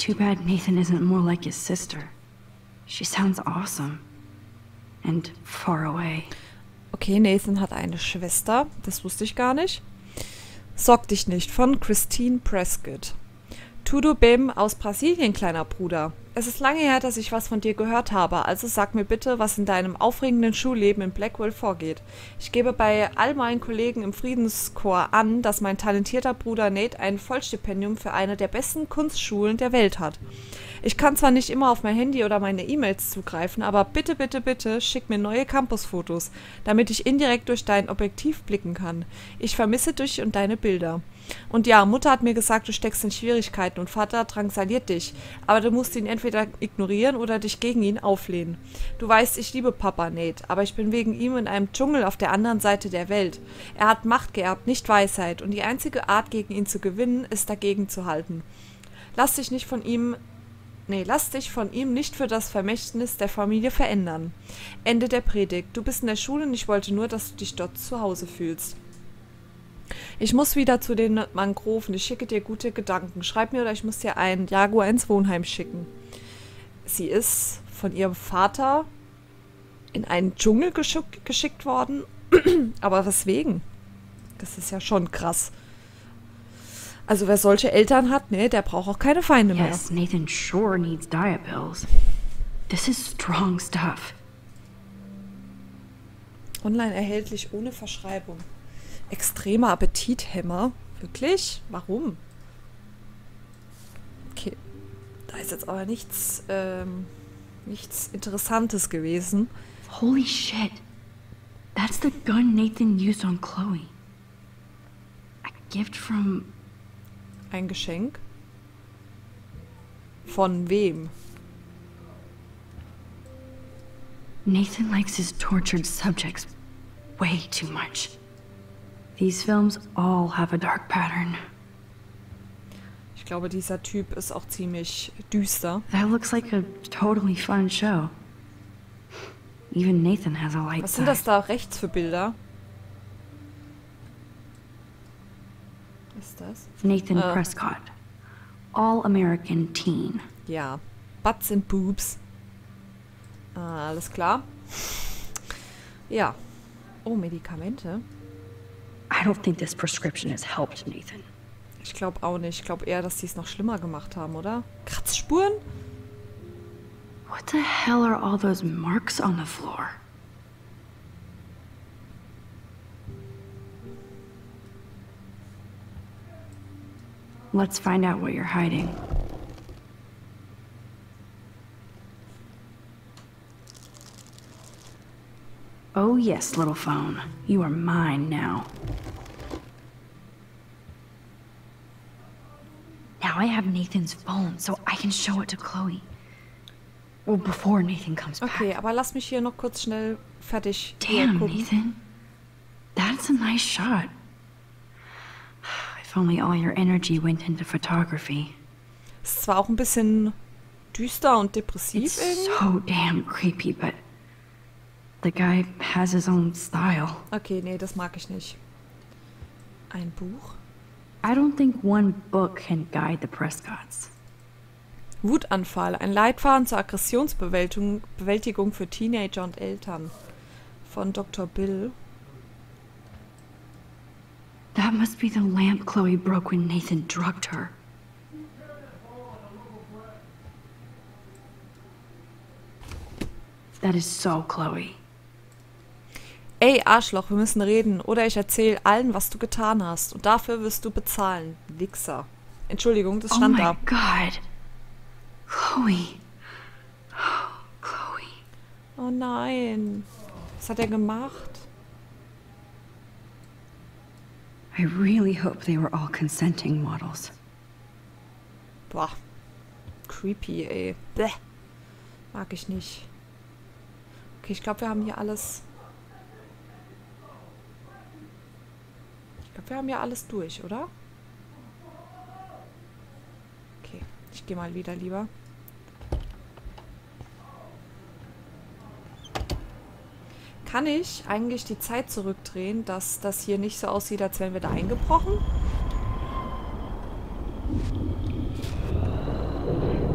Too bad Nathan isn't more like his sister. She sounds awesome. And far away. Okay, Nathan hat eine Schwester. Das wusste ich gar nicht. Sorg dich nicht, von Christine Prescott. Tudo bem aus Brasilien, kleiner Bruder. Es ist lange her, dass ich was von dir gehört habe, also sag mir bitte, was in deinem aufregenden Schulleben in Blackwell vorgeht. Ich gebe bei all meinen Kollegen im Friedenskorps an, dass mein talentierter Bruder Nate ein Vollstipendium für eine der besten Kunstschulen der Welt hat. Ich kann zwar nicht immer auf mein Handy oder meine E-Mails zugreifen, aber bitte, bitte, bitte schick mir neue Campusfotos, damit ich indirekt durch dein Objektiv blicken kann. Ich vermisse dich und deine Bilder. Und ja, Mutter hat mir gesagt, du steckst in Schwierigkeiten und Vater drangsaliert dich, aber du musst ihn entweder ignorieren oder dich gegen ihn auflehnen. Du weißt, ich liebe Papa, Nate, aber ich bin wegen ihm in einem Dschungel auf der anderen Seite der Welt. Er hat Macht geerbt, nicht Weisheit, und die einzige Art, gegen ihn zu gewinnen, ist dagegen zu halten. Lass dich von ihm nicht für das Vermächtnis der Familie verändern. Ende der Predigt. Du bist in der Schule und ich wollte nur, dass du dich dort zu Hause fühlst. Ich muss wieder zu den Mangroven. Ich schicke dir gute Gedanken. Schreib mir oder ich muss dir einen Jaguar ins Wohnheim schicken. Sie ist von ihrem Vater in einen Dschungel geschickt worden. Aber weswegen? Das ist ja schon krass. Also wer solche Eltern hat, ne, der braucht auch keine Feinde mehr. Yes, Nathan sure needs diet pills. This is strong stuff. Online erhältlich ohne Verschreibung. Extremer Appetithemmer. Wirklich? Warum? Okay. Da ist jetzt aber nichts Interessantes gewesen. Holy shit. That's the gun Nathan used on Chloe. A gift from... Ein Geschenk? Von wem? Nathan likes his tortured subjects way too much. These films all have a dark pattern. Ich glaube, dieser Typ ist auch ziemlich düster. That looks like a totally fun show. Even Nathan has a light Was sind side. das da rechts für Bilder? Was ist das? Nathan Prescott. All-American teen. Ja. Butts and Boobs. Alles klar. Ja. Oh, Medikamente. I don't think this prescription has helped Nathan. Ich glaube auch nicht. Ich glaube eher, dass die es noch schlimmer gemacht haben, oder? Kratzspuren? What the hell are all those marks on the floor? Let's find out what you're hiding. Oh yes, little phone. You are mine now. Now I have Nathan's phone, so I can show it to Chloe. Well, before Nathan comes back. Okay, aber lass mich hier noch kurz schnell fertig Damn, gucken. Nathan. That's a nice shot. If only all your energy went into photography. Ist zwar auch ein bisschen düster und depressiv It's irgendwie. so damn creepy, but the guy has his own style. Okay, nee, das mag ich nicht. Ein Buch? I don't think one book can guide the Prescotts. Wutanfall, ein Leitfaden zur Aggressionsbewältigung für Teenager und Eltern. Von Dr. Bill. That must be the lamp Chloe broke when Nathan drugged her. That is so Chloe. Ey, Arschloch, wir müssen reden. Oder ich erzähle allen, was du getan hast. Und dafür wirst du bezahlen. Wichser. Entschuldigung, das Oh stand my da. God. Chloe. Oh, Chloe. Oh nein. Was hat er gemacht? I really hope they were all consenting models. Boah. Creepy, ey. Bleh. Mag ich nicht. Okay, ich glaube, wir haben hier alles... Ich glaube, wir haben hier alles durch, oder? Okay, ich gehe mal wieder lieber. Kann ich eigentlich die Zeit zurückdrehen, dass das hier nicht so aussieht, als wären wir da eingebrochen?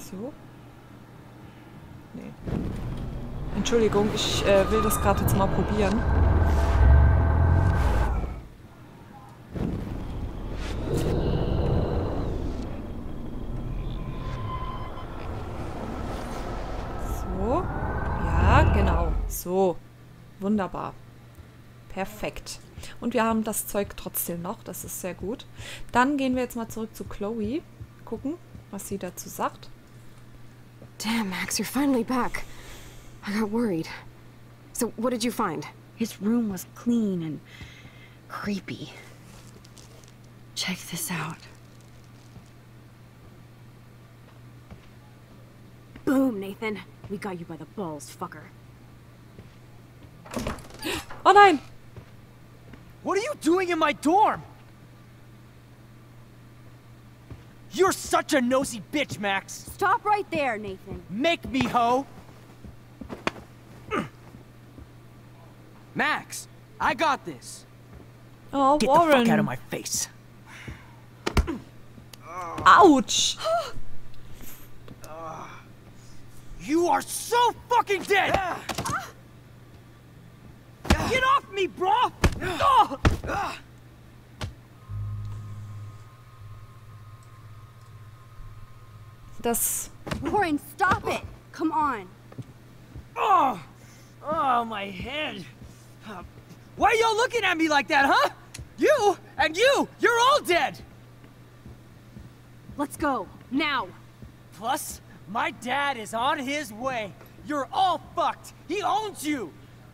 So. Nee. Entschuldigung, ich will das gerade jetzt mal probieren. So. Ja, genau. So. Wunderbar. Perfekt. Und wir haben das Zeug trotzdem noch. Das ist sehr gut. Dann gehen wir jetzt mal zurück zu Chloe. Gucken, was sie dazu sagt. Damn, Max, you're finally back. I got worried. So, what did you find? His room was clean and creepy. Check this out. Boom, Nathan. We got you by the balls, fucker. Oh nein! What are you doing in my dorm? You're such a nosy bitch, Max. Stop right there, Nathan. Make me, ho. Max, I got this. Oh, Get Warren. the fuck out of my face. Ouch! You are so fucking dead! Get off me, bro! Das... Warren, stop it! Come on. Oh, my head. Why are y'all looking at me like that, huh? You and you're all dead! Let's go. Now. Plus, my dad is on his way. You're all fucked. He owns you.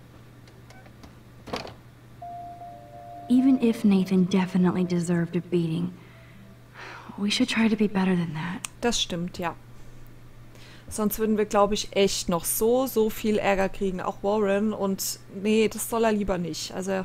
Even if Nathan definitely deserved a beating, we should try to be better than that. Das stimmt, ja. Sonst würden wir, glaube ich, echt noch so viel Ärger kriegen. Auch Warren. Und nee, das soll er lieber nicht. Also,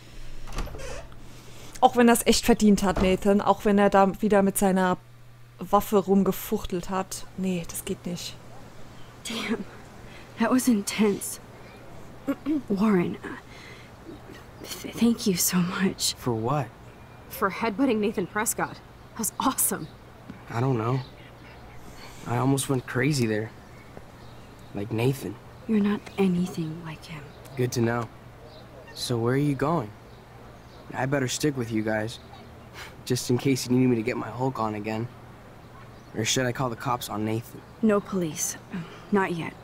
auch wenn er es echt verdient hat, Nathan. Auch wenn er da wieder mit seiner Waffe rumgefuchtelt hat. Nee, das geht nicht. Damn, that was intense. Warren, thank you so much. For what? For headbutting Nathan Prescott. That was awesome. I don't know. I almost went crazy there. Like Nathan. You're not anything like him. Good to know. So where are you going? I better stick with you guys. Just in case you need me to get my Hulk on again. Or should I call the cops on Nathan? No police. Not yet.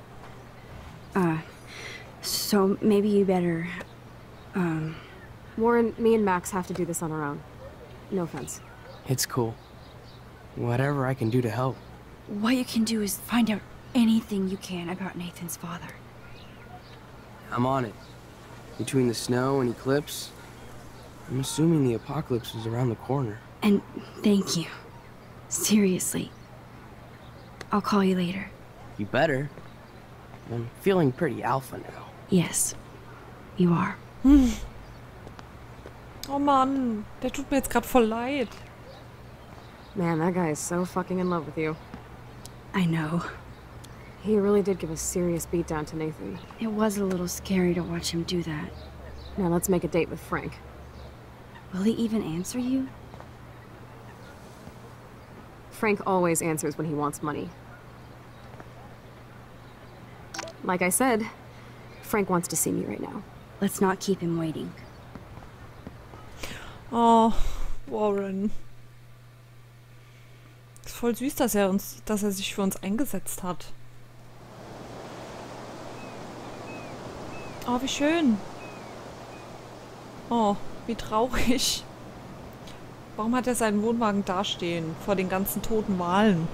So maybe you better, Warren, me and Max have to do this on our own. No offense. It's cool. Whatever I can do to help. what you can do is find out anything you can about Nathan's father. I'm on it. Between the snow and eclipse, I'm assuming the apocalypse is around the corner. And thank you. Seriously. I'll call you later. You better. I'm feeling pretty alpha now. Yes, you are. Oh Mann, der tut mir jetzt gerade voll leid. Man, that guy is so fucking in love with you. I know. He really did give a serious beatdown to Nathan. It was a little scary to watch him do that. Now let's make a date with Frank. Will he even answer you? Frank always answers when he wants money. Like I said, Frank wants to see me right now. Let's not keep him waiting. Oh, Warren. Ist voll süß, dass er sich für uns eingesetzt hat. Oh, wie schön. Oh, wie traurig. Warum hat er seinen Wohnwagen dastehen? Vor den ganzen toten Walen.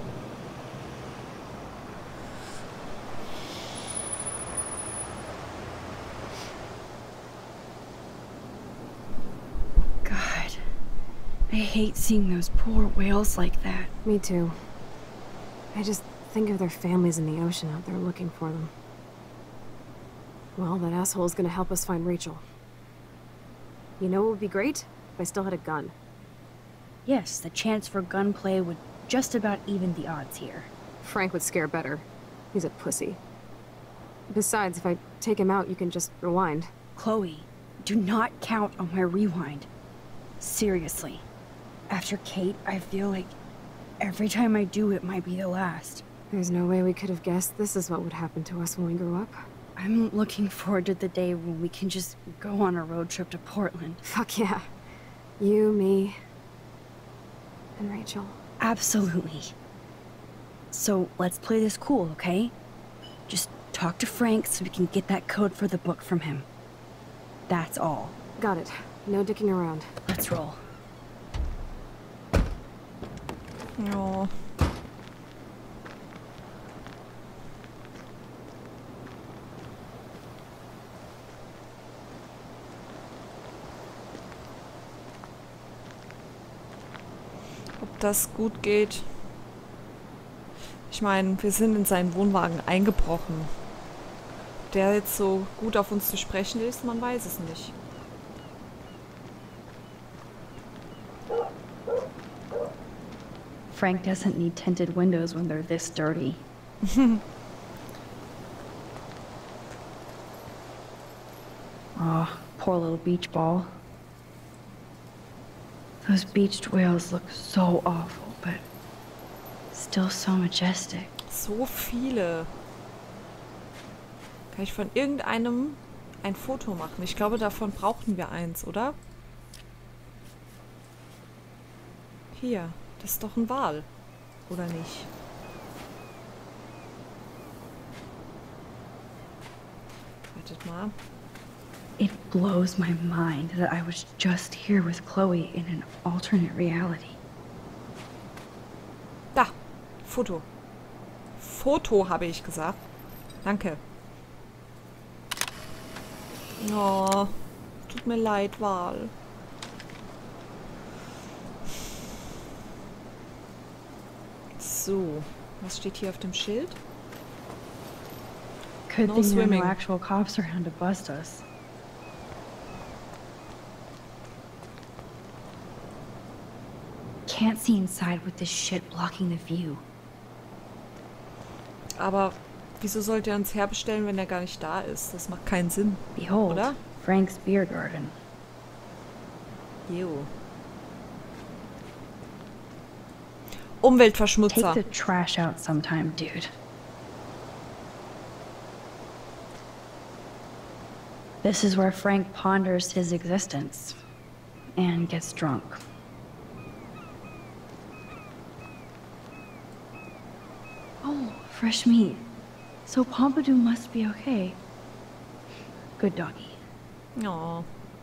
God, I hate seeing those poor whales like that. Me too. I just think of their families in the ocean out there looking for them. Well, that asshole's gonna help us find Rachel. You know what would be great? If I still had a gun. Yes, the chance for gunplay would just about even the odds here. Frank would scare better. He's a pussy. Besides, if I take him out, you can just rewind. Chloe, do not count on my rewind. Seriously. After Kate, I feel like every time I do it might be the last. There's no way we could have guessed this is what would happen to us when we grew up. I'm looking forward to the day when we can just go on a road trip to Portland. Fuck yeah. You, me, and Rachel. Absolutely. So let's play this cool, okay? Just talk to Frank so we can get that code for the book from him. That's all. Got it. No dicking around. Let's roll. Ja. Ob das gut geht? Ich meine, wir sind in seinen Wohnwagen eingebrochen. Ob der jetzt so gut auf uns zu sprechen ist, man weiß es nicht. Frank doesn't need tinted windows when they're this dirty. Aw, poor little beach ball. Those beached whales look so awful, but still so majestic. So viele. Kann ich von irgendeinem ein Foto machen? Ich glaube, davon brauchten wir eins, oder? Hier, das ist doch ein Wal. Oder nicht? Wartet mal. It blows my mind that I was just here with Chloe in an alternate reality. Da, Foto. Foto, habe ich gesagt. Danke. Oh, tut mir leid, Wal. So, was steht hier auf dem Schild? Good No thing there are swimming. no actual cops around to bust us. Can't see inside with this shit blocking the view. Aber wieso sollte er uns herbestellen, wenn er gar nicht da ist? Das macht keinen Sinn, Behold, oder? Frank's beer garden. Jo. Take Umweltverschmutzer. the trash out sometime, dude. This is where Frank ponders his existence and gets drunk. Oh, fresh meat. So Pompidou must be okay. Good doggy. Oh.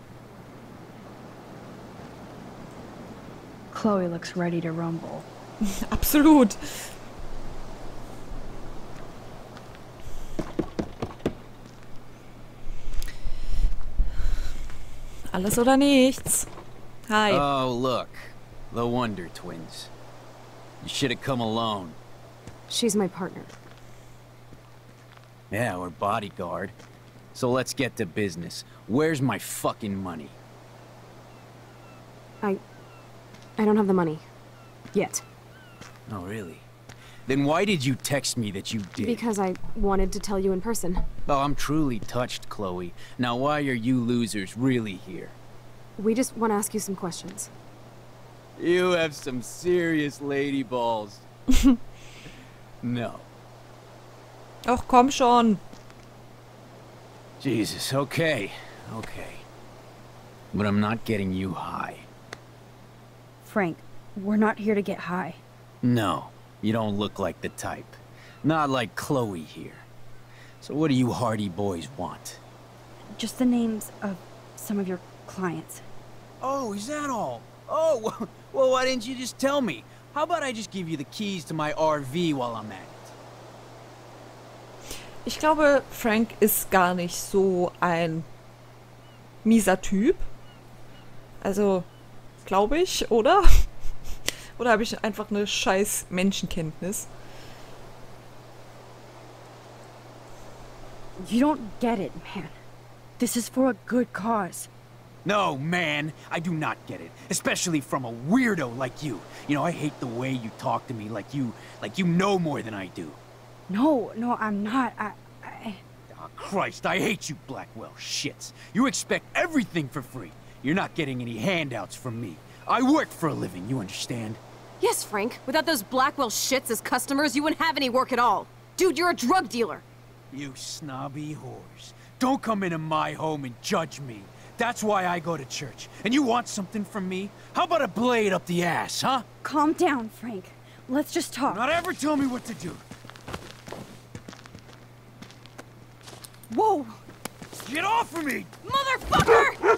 Chloe looks ready to rumble. Absolut. Alles oder nichts. Hi. Oh, look. The Wonder Twins. You should have come alone. She's my partner. Yeah, or bodyguard. So let's get to business. Where's my fucking money? I don't have the money. Yet. Oh, really? Then why did you text me that you did? Because I wanted to tell you in person. Oh, I'm truly touched, Chloe. Now why are you losers really here? We just want to ask you some questions. You have some serious lady balls. No. Ach, komm schon. Jesus, okay. Okay. But I'm not getting you high. Frank, we're not here to get high. No, you don't look like the type. Not like Chloe here. So what do you hardy boys want? Just the names of some of your clients. Oh, is that all? Oh, well, why didn't you just tell me? How about I just give you the keys to my RV while I'm at it? Ich glaube, Frank ist gar nicht so ein mieser Typ. Also, glaube ich, oder? Oder habe ich einfach eine scheiß Menschenkenntnis? You don't get it, man. This is for a good cause. No, man, I do not get it. Especially from a weirdo like you. You know, I hate the way you talk to me like you know more than I do. No, I'm not. Oh, Christ, I hate you Blackwell shits. You expect everything for free. You're not getting any handouts from me. I work for a living, you understand? Yes, Frank. Without those Blackwell shits as customers, you wouldn't have any work at all. Dude, you're a drug dealer. You snobby whores. Don't come into my home and judge me. That's why I go to church. And you want something from me? How about a blade up the ass, huh? Calm down, Frank. Let's just talk. Not ever tell me what to do. Whoa! Get off of me! Motherfucker!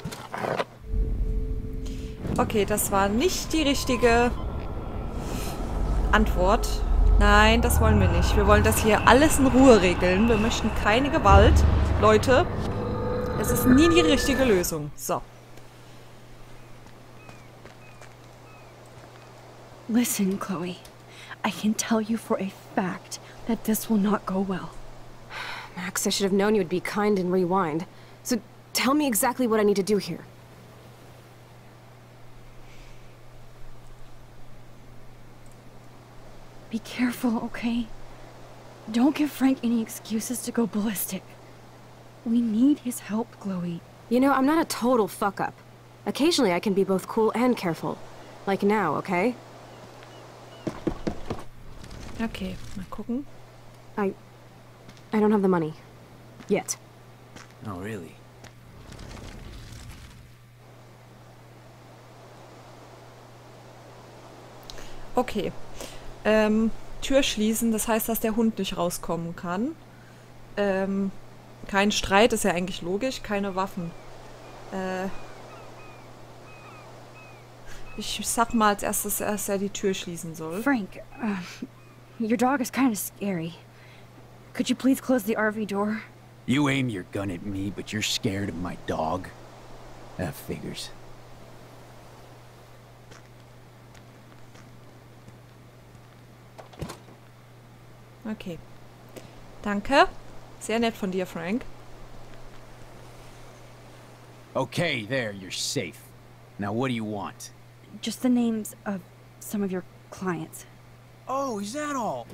Okay, das war nicht die richtige Antwort. Nein, das wollen wir nicht. Wir wollen das hier alles in Ruhe regeln. Wir möchten keine Gewalt. Leute, es ist nie die richtige Lösung. So. Listen, Chloe. I can tell you for a fact that this will not go well. Max, I should have known you would be kind and rewind. So tell me exactly what I need to do here. Be careful, okay? Don't give Frank any excuses to go ballistic. We need his help, Chloe. You know, I'm not a total fuck-up. Occasionally I can be both cool and careful. Like now, okay? Okay, mal gucken. I don't have the money. Yet. Oh, really? Okay. Tür schließen, das heißt, dass der Hund nicht rauskommen kann. Kein Streit, ist ja eigentlich logisch. Keine Waffen. Ich sag mal als erstes, dass er die Tür schließen soll. Frank, your dog is kind of scary. Could you please close the RV door? You aim your gun at me, but you're scared of my dog? That figures. Okay. Danke. Sehr nett von dir, Frank. Okay, there, you're safe. Now what do you want? Just the names of some of your clients. Oh, is that all?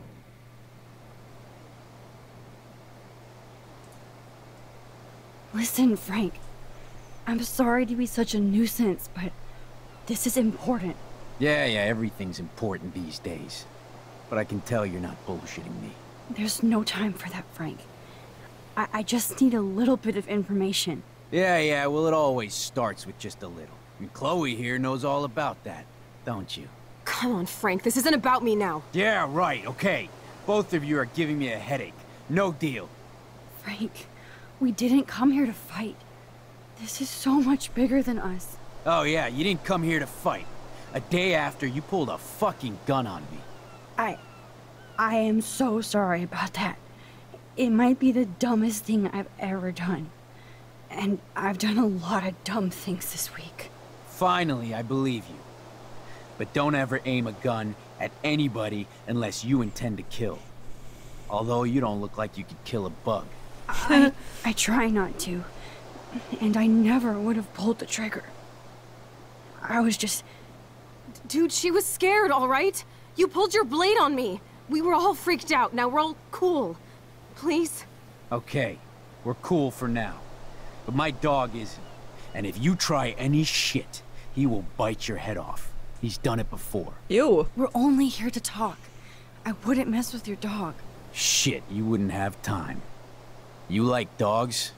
Listen, Frank. I'm sorry to be such a nuisance, but this is important. Yeah, everything's important these days. But I can tell you're not bullshitting me. There's no time for that, Frank. I just need a little bit of information. Yeah, well, it always starts with just a little. And Chloe here knows all about that, don't you? Come on, Frank, this isn't about me now. Yeah, right, okay. Both of you are giving me a headache. No deal. Frank, we didn't come here to fight. This is so much bigger than us. Oh yeah, you didn't come here to fight. A day after, you pulled a fucking gun on me. I am so sorry about that. It might be the dumbest thing I've ever done. And I've done a lot of dumb things this week. Finally, I believe you. But don't ever aim a gun at anybody unless you intend to kill. Although you don't look like you could kill a bug. I try not to. And I never would have pulled the trigger. I was just... Dude, she was scared, all right? You pulled your blade on me. We were all freaked out. Now we're all cool. Please? Okay, we're cool for now. But my dog isn't. And if you try any shit, he will bite your head off. He's done it before. Ew. We're only here to talk. I wouldn't mess with your dog. Shit, you wouldn't have time. You like dogs?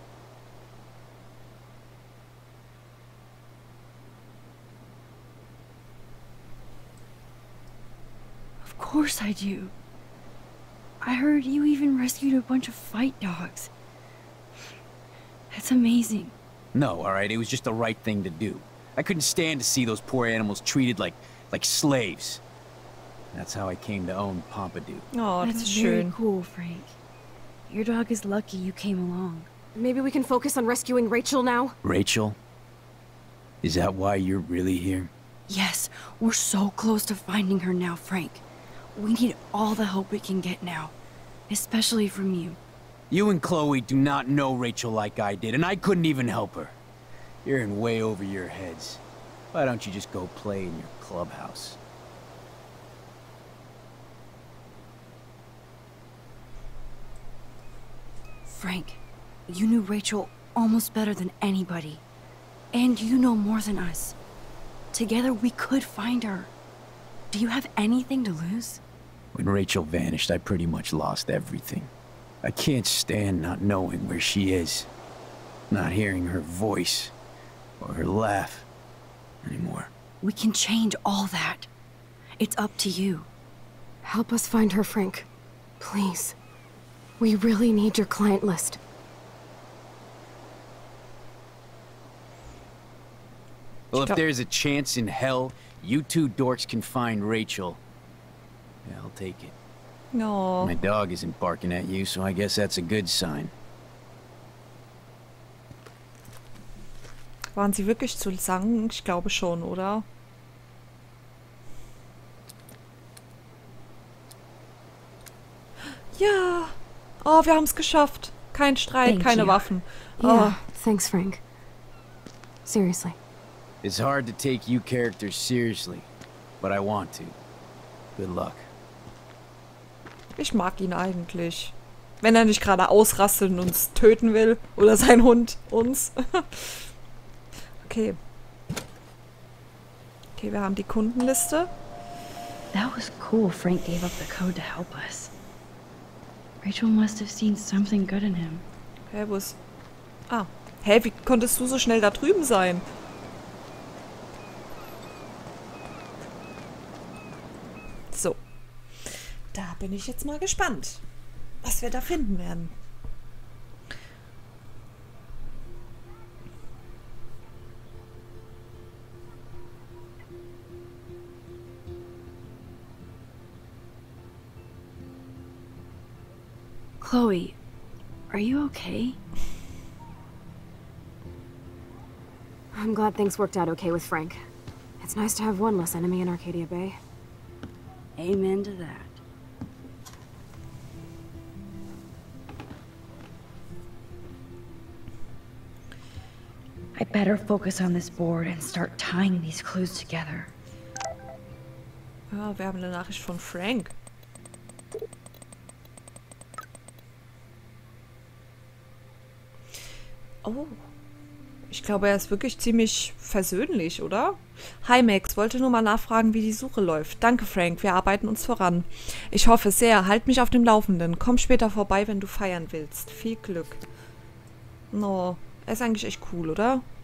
Of course I do. I heard you even rescued a bunch of fight dogs. That's amazing. No, alright, it was just the right thing to do. I couldn't stand to see those poor animals treated like slaves. That's how I came to own Pompidou. Oh, das That's ist very schön. cool, Frank. Your dog is lucky you came along. Maybe we can focus on rescuing Rachel now? Rachel? Is that why you're really here? Yes, we're so close to finding her now, Frank. We need all the help we can get now. Especially from you. You and Chloe do not know Rachel like I did, and I couldn't even help her. You're in way over your heads. Why don't you just go play in your clubhouse? Frank, you knew Rachel almost better than anybody. And you know more than us. Together we could find her. Do you have anything to lose? When Rachel vanished, I pretty much lost everything. I can't stand not knowing where she is. Not hearing her voice or her laugh anymore. We can change all that. It's up to you. Help us find her, Frank. Please. We really need your client list. Well, if there's a chance in hell, you two dorks can find Rachel. Yeah, I'll take it. No. My dog isn't barking at you, so I guess that's a good sign. Waren sie wirklich zusammen? Ich glaube schon, oder? Ja. Oh, wir haben es geschafft. Kein Streit, Thank keine you. Waffen. Yeah, thanks, Frank. Seriously. It's hard to take you characters seriously, but I want to. Good luck. Ich mag ihn eigentlich. Wenn er nicht gerade ausrastet und uns töten will. Oder sein Hund uns. Okay. Okay, wir haben die Kundenliste. That was cool Frank gave up the code to help us. Rachel must have seen something good in him. Hä, wo ist... Ah. Hä, wie konntest du so schnell da drüben sein? So. Da bin ich jetzt mal gespannt, was wir da finden werden. Chloe, are you okay? I'm glad things worked out okay with Frank. It's nice to have one less enemy in Arcadia Bay. Amen to that. I better focus on this board and start tying these clues together. Ja, wir haben eine Nachricht von Frank. Oh. Ich glaube, er ist wirklich ziemlich versöhnlich, oder? Hi Max, wollte nur mal nachfragen, wie die Suche läuft. Danke Frank, wir arbeiten uns voran. Ich hoffe sehr, halt mich auf dem Laufenden. Komm später vorbei, wenn du feiern willst. Viel Glück. No, er ist eigentlich echt cool, oder?